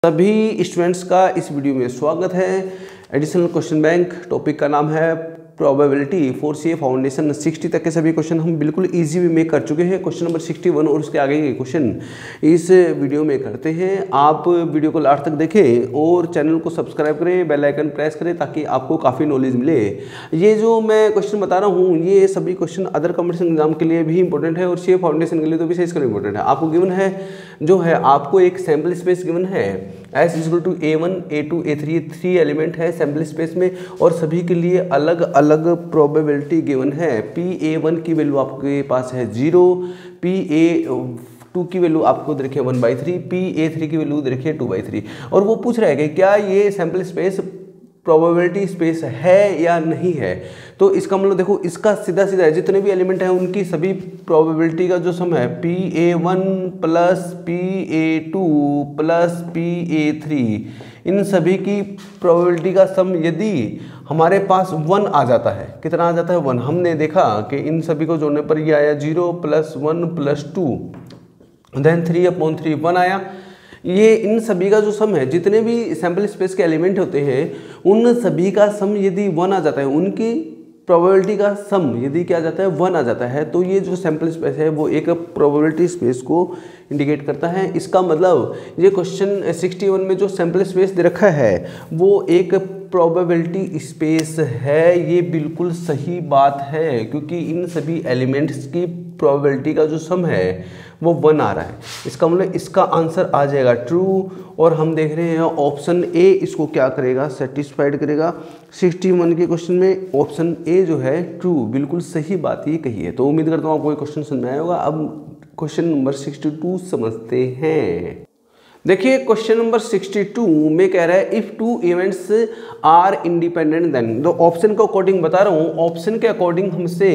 सभी स्टूडेंट्स का इस वीडियो में स्वागत है। एडिशनल क्वेश्चन बैंक टॉपिक का नाम है प्रोबेबिलिटी फॉर सीए फाउंडेशन। 60 तक के सभी क्वेश्चन हम बिल्कुल इजी वे में कर चुके हैं। क्वेश्चन नंबर 61 और उसके आगे के क्वेश्चन इस वीडियो में करते हैं। आप वीडियो को लास्ट तक देखें और चैनल को सब्सक्राइब करें, बेल आइकन प्रेस करें ताकि आपको काफ़ी नॉलेज मिले। ये जो मैं क्वेश्चन बता रहा हूँ ये सभी क्वेश्चन अदर कॉम्पिटिशन एग्जाम के लिए भी इंपॉर्टेंट है और सीए फाउंडेशन के लिए तो विशेष कर इंपॉर्टेंट है। आपको गिवन है जो है आपको एक सैम्पल स्पेस गिवन है S equal to A1, A2, A3, ये 3 एलिमेंट है सैम्पल स्पेस में और सभी के लिए अलग अलग प्रोबेबिलिटी गिवन है। PA1 की वैल्यू आपके पास है 0, PA2 की वैल्यू आपको देखिए 1/3, PA3 की वैल्यू देखिए 2/3 और वो पूछ रहा है कि क्या ये सैम्पल स्पेस प्रोबेबिलिटी स्पेस है या नहीं है। तो इसका मतलब देखो इसका सीधा सीधा है, जितने भी एलिमेंट हैं उनकी सभी प्रोबेबिलिटी का जो सम है PA1 plus PA2 plus PA3, इन सभी की प्रोबेबिलिटी का सम यदि हमारे पास 1 आ जाता है, कितना आ जाता है 1, हमने देखा कि इन सभी को जोड़ने पर ये आया 0 + 1 + 2 देन 3/3 1 आया। ये इन सभी का जो सम है, जितने भी सैम्पल स्पेस के एलिमेंट होते हैं उन सभी का सम यदि 1 आ जाता है, उनकी प्रोबेबिलिटी का सम यदि क्या आ जाता है 1 आ जाता है, तो ये जो सैम्पल स्पेस है वो एक प्रोबेबिलिटी स्पेस को इंडिकेट करता है। इसका मतलब ये क्वेश्चन 61 में जो सैम्पल स्पेस दे रखा है वो एक प्रोबेबिलिटी स्पेस है। ये बिल्कुल सही बात है क्योंकि इन सभी एलिमेंट्स की प्रोबेबिलिटी का जो सम है वो 1 आ रहा है। इसका मतलब इसका आंसर आ जाएगा ट्रू और हम देख रहे हैं ऑप्शन ए इसको क्या करेगा, सेटिस्फाइड करेगा। 61 के क्वेश्चन में ऑप्शन ए जो है ट्रू, बिल्कुल सही बात ये कही है। तो उम्मीद करता हूँ आपको ये क्वेश्चन समझ में आया होगा। अब क्वेश्चन नंबर 62 समझते हैं। देखिए क्वेश्चन नंबर 62 में कह रहा है if 2 events are independent then, तो ऑप्शन के अकॉर्डिंग बता रहा हूँ, ऑप्शन के अकॉर्डिंग हमसे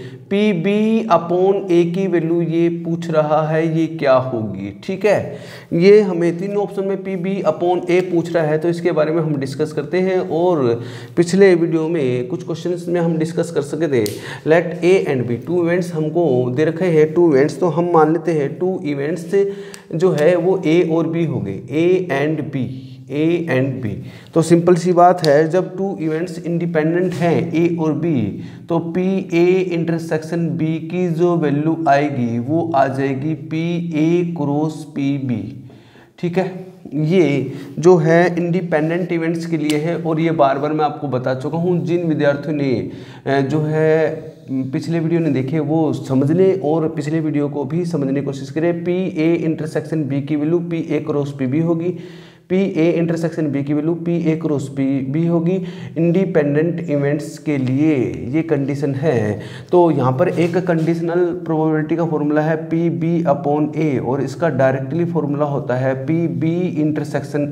PB/A की वैल्यू ये पूछ रहा है, ये क्या होगी। ठीक है, ये हमें तीनों ऑप्शन में PB/A पूछ रहा है तो इसके बारे में हम डिस्कस करते हैं। और पिछले वीडियो में कुछ क्वेश्चंस में हम डिस्कस कर सके थे। Let A and B, 2 events हमको दे रखे हैं, 2 इवेंट्स, तो हम मान लेते हैं 2 इवेंट्स जो है वो A और B हो गए, A एंड B। तो सिंपल सी बात है, जब 2 इवेंट्स इंडिपेंडेंट हैं A और B तो PA इंटरसेक्शन B की जो वैल्यू आएगी वो आ जाएगी PA × PB। ठीक है, ये जो है इंडिपेंडेंट इवेंट्स के लिए है और ये बार बार मैं आपको बता चुका हूँ। जिन विद्यार्थियों ने जो है पिछले वीडियो ने देखे वो समझ लें और पिछले वीडियो को भी समझने की कोशिश करें। PA इंटरसेक्शन B की वैल्यू PA × PB होगी, PA इंटरसेक्शन B की वैल्यू PA × PB होगी। इंडिपेंडेंट इवेंट्स के लिए ये कंडीशन है। तो यहाँ पर एक कंडीशनल प्रोबेबिलिटी का फॉर्मूला है PB/A और इसका डायरेक्टली फॉर्मूला होता है PB इंटरसेक्शन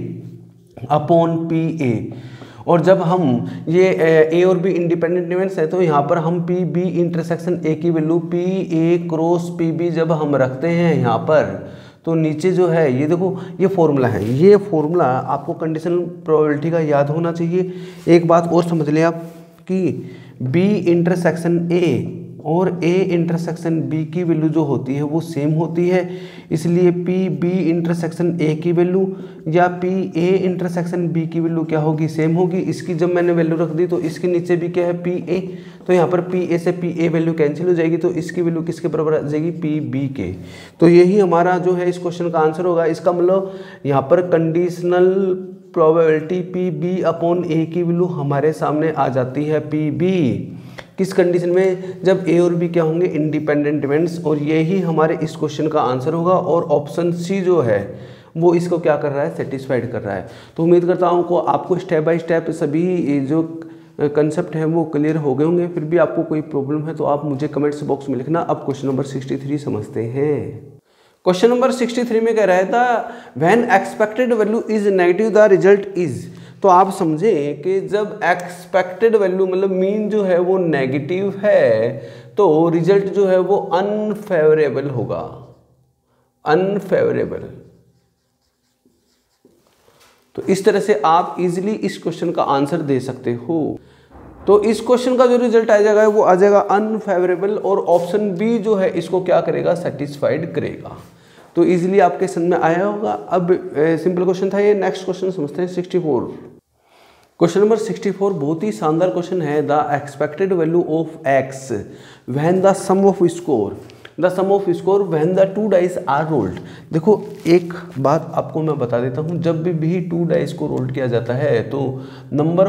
A/PA। और जब हम ये A और B इंडिपेंडेंट इवेंट्स है तो यहाँ पर हम PB इंटरसेक्शन A की वैल्यू PA × PB जब हम रखते हैं यहाँ पर, तो नीचे जो है ये देखो ये फॉर्मूला है, ये फॉर्मूला आपको कंडीशनल प्रोबेबिलिटी का याद होना चाहिए। एक बात और समझ लें आप कि B इंटरसेक्शन A और A इंटरसेक्शन B की वैल्यू जो होती है वो सेम होती है, इसलिए PB इंटरसेक्शन A की वैल्यू या PA इंटरसेक्शन B की वैल्यू क्या होगी, सेम होगी। इसकी जब मैंने वैल्यू रख दी तो इसके नीचे भी क्या है PA, तो यहाँ पर PA से PA वैल्यू कैंसिल हो जाएगी तो इसकी वैल्यू किसके बराबर आ जाएगी, PB के। तो यही हमारा जो है इस क्वेश्चन का आंसर होगा। इसका मतलब यहाँ पर कंडीशनल प्रोबेबिलिटी PB/A की वैल्यू हमारे सामने आ जाती है PB। किस कंडीशन में, जब A और B क्या होंगे, इंडिपेंडेंट इवेंट्स, और यही हमारे इस क्वेश्चन का आंसर होगा। और ऑप्शन सी जो है वो इसको क्या कर रहा है, सेटिस्फाइड कर रहा है। तो उम्मीद करता हूँ को आपको स्टेप बाय स्टेप सभी जो कंसेप्ट हैं वो क्लियर हो गए होंगे। फिर भी आपको कोई प्रॉब्लम है तो आप मुझे कमेंट्स बॉक्स में लिखना। अब क्वेश्चन नंबर 63 समझते हैं। क्वेश्चन नंबर 63 में कह रहा था when expected value is negative the result is. तो आप समझें कि जब एक्सपेक्टेड वैल्यू मतलब मीन जो है वो नेगेटिव है तो रिजल्ट जो है वो अनफेवरेबल होगा, अनफेवरेबल। तो इस तरह से आप इजीली इस क्वेश्चन का आंसर दे सकते हो। तो इस क्वेश्चन का जो रिजल्ट आ जाएगा वो आ जाएगा अनफेवरेबल और ऑप्शन बी जो है इसको क्या करेगा, सेटिस्फाइड करेगा। तो इजीली आपके समझ में आया होगा। अब सिंपल क्वेश्चन था ये। नेक्स्ट क्वेश्चन समझते हैं 64। क्वेश्चन नंबर 64 बहुत ही शानदार क्वेश्चन है। The expected value of x when the sum of score when the 2 dice are rolled. देखो एक बात आपको मैं बता देता हूँ, जब भी 2 डाइस को रोल्ड किया जाता है तो नंबर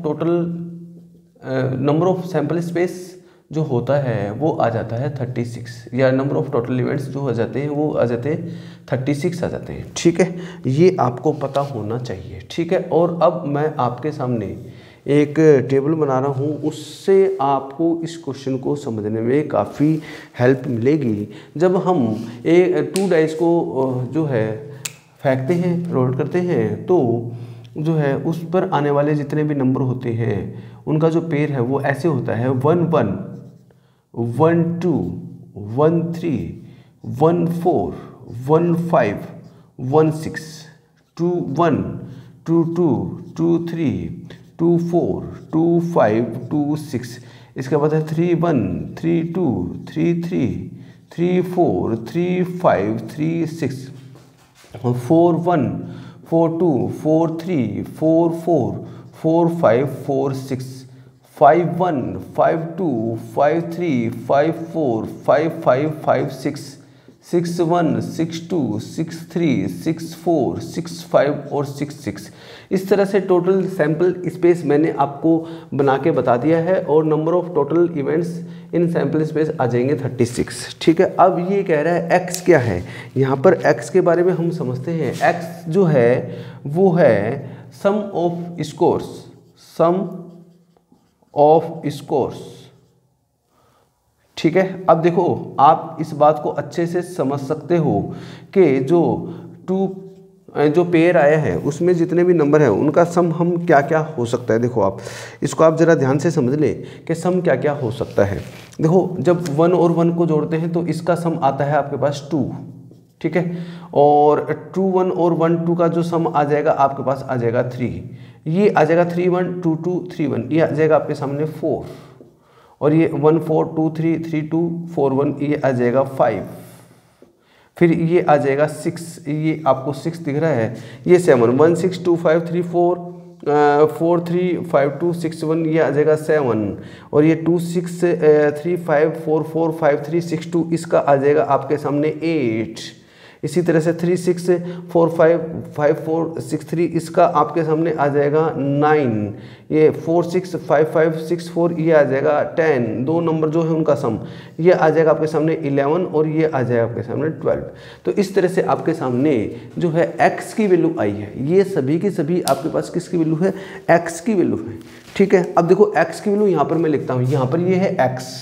ऑफ सैंपल स्पेस जो होता है वो आ जाता है 36, या नंबर ऑफ टोटल इवेंट्स जो हो जाते हैं वो आ जाते हैं 36 आ जाते हैं। ठीक है, ये आपको पता होना चाहिए। ठीक है, और अब मैं आपके सामने एक टेबल बना रहा हूँ, उससे आपको इस क्वेश्चन को समझने में काफ़ी हेल्प मिलेगी। जब हम 2 डाइस को जो है फेंकते हैं, रोल करते हैं, तो जो है उस पर आने वाले जितने भी नंबर होते हैं उनका जो पेयर है वो ऐसे होता है 1 1 1 2 1 3 1 4 1 5 1 6 2 1 2 2 2 3 2 4 2 5 2 6। इसके बाद है 3 1 3 2 3 3 3 4 3 5 3 6 4 1 4 2 4 3 4 4 4 5 4 6 5 1 5 2 5 3 5 4 5 5 5 6 6 1 6 2 6 3 6 4 6 5 और 6 6। इस तरह से टोटल सैंपल स्पेस मैंने आपको बना के बता दिया है, और number of total events in sample space आ जाएंगे 36। ठीक है, अब ये कह रहा है x क्या है। यहाँ पर x के बारे में हम समझते हैं। x जो है वो है सम ऑफ स्कोर्स। ठीक है, अब देखो आप इस बात को अच्छे से समझ सकते हो कि जो पेयर आया है उसमें जितने भी नंबर हैं उनका सम हम क्या क्या हो सकता है। देखो आप इसको आप ज़रा ध्यान से समझ लें कि सम क्या क्या हो सकता है। देखो जब 1 और 1 को जोड़ते हैं तो इसका सम आता है आपके पास 2। ठीक है, और 2 1 और 1 2 का जो सम आ जाएगा आपके पास आ जाएगा 3। ये आ जाएगा 3 1 2 2 3 1, ये आ जाएगा आपके सामने 4, और ये 1 4 2 3 3 2 4 1, ये आ जाएगा 5। फिर ये आ जाएगा 6, ये आपको 6 दिख रहा है, ये 7 1 6 2 5 3 4 4 3 5 2 6 1, ये आ जाएगा 7, और ये 2 6 3 5 4 4 5 3 6 2, इसका आ जाएगा आपके सामने 8। इसी तरह से 3 6 4 5 5 4 6 3, इसका आपके सामने आ जाएगा 9। ये 4 6 5 5 6 4, ये आ जाएगा 10। दो नंबर जो है उनका सम ये आ जाएगा आपके सामने 11, और ये आ जाएगा आपके सामने 12। तो इस तरह से आपके सामने जो है x की वैल्यू आई है। ये सभी की सभी आपके पास किसकी वैल्यू है, x की वैल्यू है। ठीक है, अब देखो x की वैल्यू यहाँ पर मैं लिखता हूँ, यहाँ पर ये है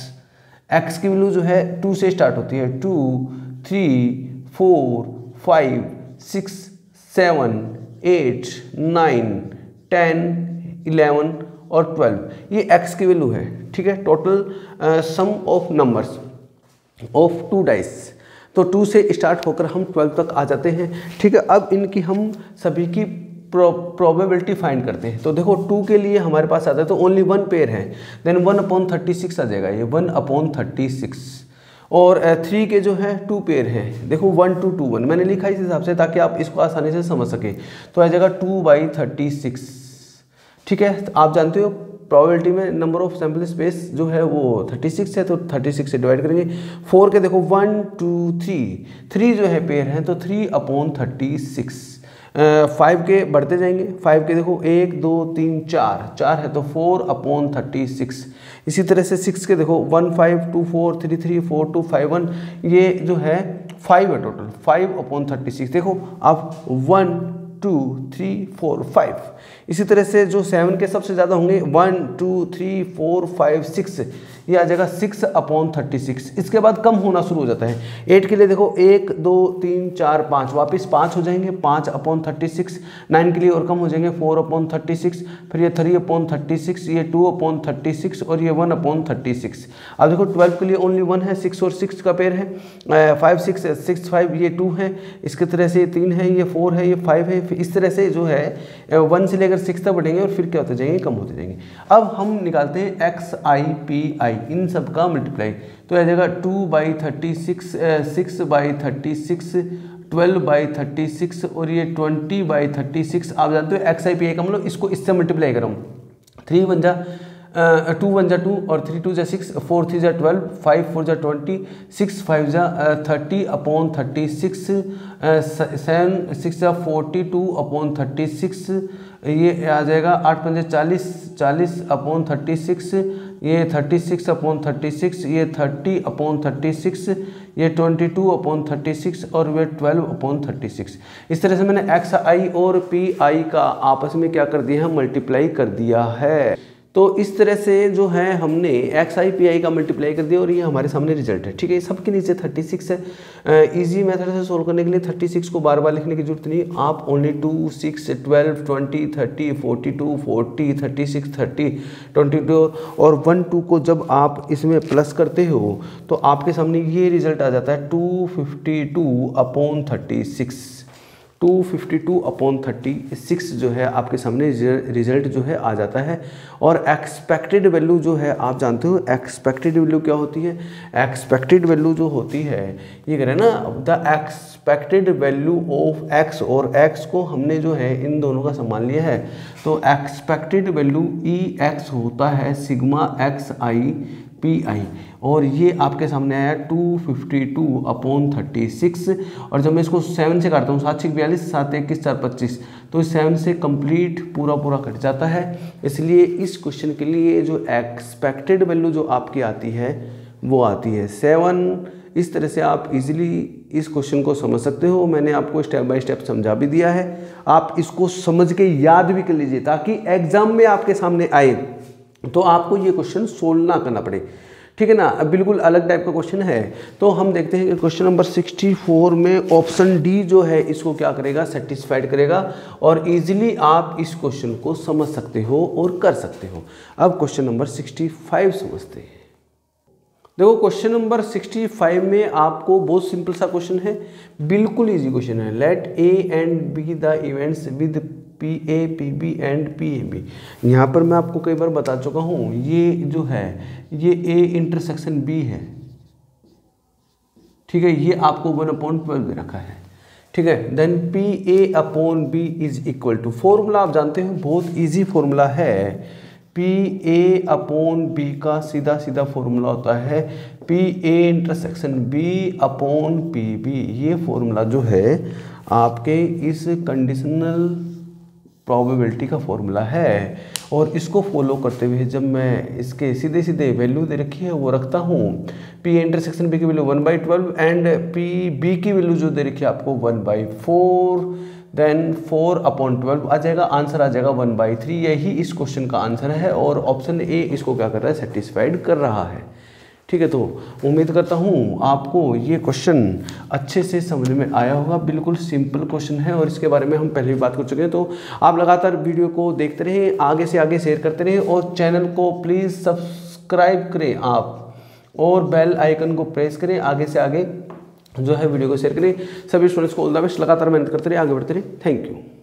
x की वैल्यू जो है 2 से स्टार्ट होती है। 2 3 4 5 6 7 8 9 10 11 और 12, ये x की वैल्यू है। ठीक है, total sum of numbers of 2 dice. तो 2 से स्टार्ट होकर हम 12 तक आ जाते हैं। ठीक है, अब इनकी हम सभी की प्रोबेबिलिटी फाइंड करते हैं। तो देखो 2 के लिए हमारे पास आता है तो ओनली 1 पेयर है, देन 1/36 आ जाएगा, ये 1/36। और 3 के जो है 2 पेयर हैं, देखो 1 2 2 1 मैंने लिखा इस हिसाब से ताकि आप इसको आसानी से समझ सके। तो आ जाएगा 2/36। ठीक है, तो आप जानते हो प्रोबेबिलिटी में नंबर ऑफ सैंपल स्पेस जो है वो 36 है, तो 36 से डिवाइड करेंगे। 4 के देखो 1 2 3 जो है पेयर हैं, तो 3/36। 5 के बढ़ते जाएंगे, 5 के देखो 1 2 3 4 है, तो 4/36। इसी तरह से 6 के देखो 1 5 2 4 3 3 4 2 5 1, ये जो है 5 है टोटल, 5/36। देखो आप 1 2 3 4 5। इसी तरह से जो 7 के सबसे ज़्यादा होंगे 1 2 3 4 5 6, ये आ जाएगा 6/36। इसके बाद कम होना शुरू हो जाता है। 8 के लिए देखो 1 2 3 4 5, वापस 5 हो जाएंगे, 5/36। 9 के लिए और कम हो जाएंगे, 4/36। फिर ये 3/36, ये 2/36 और ये 1/36। अब देखो 12 के लिए ओनली 1 है, 6 और 6 का पेयर है, 5 6 6 5, ये 2 है। इसके तरह से ये 3 है, ये 4 है, ये 5 है। फिर इस तरह से जो है 1 से लेकर 6 तक बढ़ेंगे और फिर क्या होते जाएंगे, कम होते जाएंगे। अब हम निकालते हैं XIPI। इन सब का मल्टीप्लाई, तो आ जाएगा 2/36, 6/36, 12/36 और ये 20/36। आप जानते हो XIPI का मतलब इसको इससे मल्टीप्लाई करो, 2 1 जा 2 और 3 2 जा 6, 4 3 जा 12, 5 4 जा 20, 6 5 जा 30/36, 7 6 जा 42/36, ये आ जाएगा 8 5 जा 40, 40/36, ये 36/36, ये 30/36, ये 22/36 और वे 12/36। इस तरह से मैंने XI और PI का आपस में क्या कर दिया है, मल्टीप्लाई कर दिया है। तो इस तरह से जो है हमने XIPI का मल्टीप्लाई कर दिया और ये हमारे सामने रिजल्ट है। ठीक है, सबके नीचे 36 है। इजी मेथड से सोल्व करने के लिए 36 को बार बार लिखने की जरूरत नहीं, आप ओनली 2 6 12 20 30 42 40 36 30 22 और 1 2 को जब आप इसमें प्लस करते हो तो आपके सामने ये रिजल्ट आ जाता है 252/36। 252/36 जो है आपके सामने रिजल्ट जो है आ जाता है। और एक्सपेक्टेड वैल्यू जो है आप जानते हो एक्सपेक्टेड वैल्यू क्या होती है, एक्सपेक्टेड वैल्यू जो होती है ये कह रहे हैं ना, the expected value of x, और x को हमने जो है इन दोनों का सम्मान लिया है, तो एक्सपेक्टेड वैल्यू EX होता है सिग्मा XIPI और ये आपके सामने आया 252/36। और जब मैं इसको 7 से काटता हूँ, 7 6 42, 7 21 4 25, तो 7 से कंप्लीट पूरा कट जाता है। इसलिए इस क्वेश्चन के लिए जो एक्सपेक्टेड वैल्यू जो आपकी आती है वो आती है 7। इस तरह से आप इजीली इस क्वेश्चन को समझ सकते हो। मैंने आपको स्टेप बाय स्टेप समझा भी दिया है, आप इसको समझ के याद भी कर लीजिए ताकि एग्जाम में आपके सामने आए तो आपको ये क्वेश्चन सोल्व ना करना पड़े। ठीक है ना, अब बिल्कुल अलग टाइप का क्वेश्चन है। तो हम देखते हैं कि क्वेश्चन नंबर 64 में ऑप्शन डी जो है इसको क्या करेगा, सेटिस्फाइड करेगा और इजीली आप इस क्वेश्चन को समझ सकते हो और कर सकते हो। अब क्वेश्चन नंबर 65 समझते हैं। देखो क्वेश्चन नंबर 65 में आपको बहुत सिंपल सा क्वेश्चन है, बिल्कुल इजी क्वेश्चन है। Let A and B the events with PA PB and PAB। यहाँ पर मैं आपको कई बार बता चुका हूँ, ये जो है ये A इंटरसेक्शन B है। ठीक है, ये आपको 1/12 दे रखा है। ठीक है, then PA/B is equal to, formula आप जानते हो बहुत इजी फॉर्मूला है। PA/B का सीधा सीधा फॉर्मूला होता है PA इंटरसेक्शन B/PB। ये फॉर्मूला जो है आपके इस कंडीशनल प्रोबेबिलिटी का फॉर्मूला है और इसको फॉलो करते हुए जब मैं इसके सीधे सीधे वैल्यू दे रखी है वो रखता हूँ। PA इंटरसेक्शन B की वैल्यू 1/12 एंड PB की वैल्यू जो दे रखी है आपको 1/4, देन 4/12 आ जाएगा, आंसर आ जाएगा 1/3। यही इस क्वेश्चन का आंसर है और ऑप्शन ए इसको क्या कर रहा है, सेटिस्फाइड कर रहा है। ठीक है, तो उम्मीद करता हूँ आपको ये क्वेश्चन अच्छे से समझ में आया होगा। बिल्कुल सिंपल क्वेश्चन है और इसके बारे में हम पहले भी बात कर चुके हैं। तो आप लगातार वीडियो को देखते रहें, आगे से आगे शेयर करते रहें और चैनल को प्लीज़ सब्सक्राइब करें आप और बेल आइकन को प्रेस करें। आगे से आगे जो है वीडियो को शेयर करें। सभी स्टूडेंट्स को ऑल द बेस्ट, लगातार मेहनत करते रहे, आगे बढ़ते रहे। Thank you.